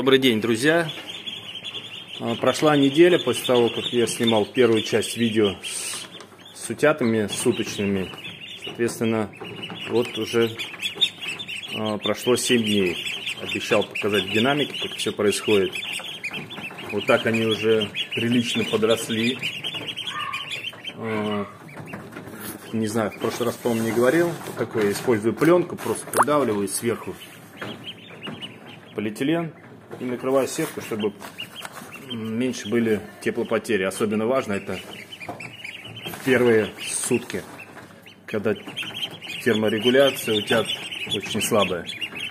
Добрый день, друзья! Прошла неделя после того, как я снимал первую часть видео с утятами суточными. Соответственно, вот уже прошло 7 дней. Обещал показать в динамике, как все происходит. Вот так они уже прилично подросли. Не знаю, в прошлый раз, по-моему, не говорил. Такой я использую пленку, просто придавливаю сверху полиэтилен и накрываю сетку, чтобы меньше были теплопотери. Особенно важно это первые сутки, когда терморегуляция у утят очень слабая.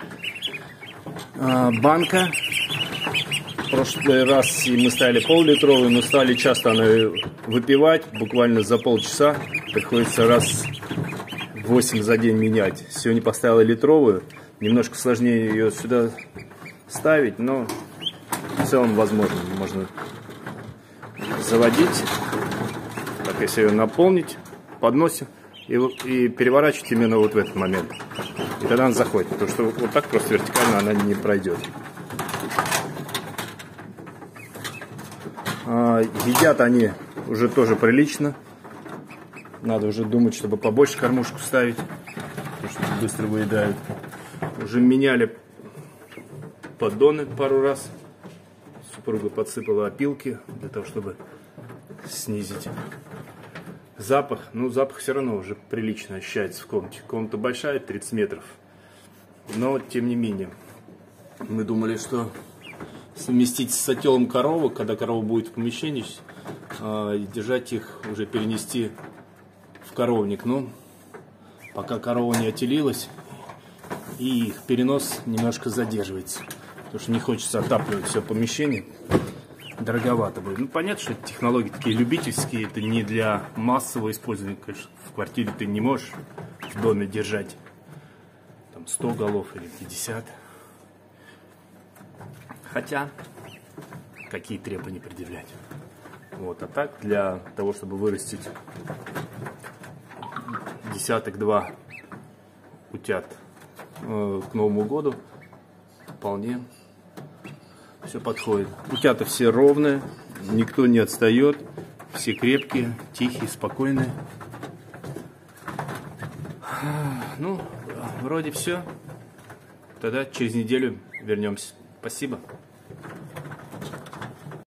Банка. В прошлый раз мы ставили пол-литровую, но стали часто она выпивать. Буквально за полчаса приходится раз 8 за день менять. Сегодня поставила литровую. Немножко сложнее ее сюда ставить, но в целом возможно. Можно заводить, так, если ее наполнить, подносим и переворачивать именно вот в этот момент. И тогда она заходит, потому что вот так просто вертикально она не пройдет. Едят они уже тоже прилично. Надо уже думать, чтобы побольше кормушку ставить, потому что быстро выедают. Уже меняли поддоны пару раз. Супруга подсыпала опилки для того, чтобы снизить запах. Ну, запах все равно уже прилично ощущается в комнате. Комната большая, 30 метров. Но, тем не менее, мы думали, что совместить с отелом коровы, когда корова будет в помещении, и держать их, уже перенести в коровник. Но пока корова не отелилась, и их перенос немножко задерживается. Потому что не хочется отапливать все помещение. Дороговато будет. Ну, понятно, что технологии такие любительские. Это не для массового использования. Конечно, в квартире ты не можешь в доме держать там 100 голов или 50. Хотя, какие требования предъявлять. Вот. А так, для того, чтобы вырастить десяток-два утят к Новому году, вполне все подходит. Утята все ровные, никто не отстает, все крепкие, тихие, спокойные. Ну, вроде все. Тогда через неделю вернемся. Спасибо.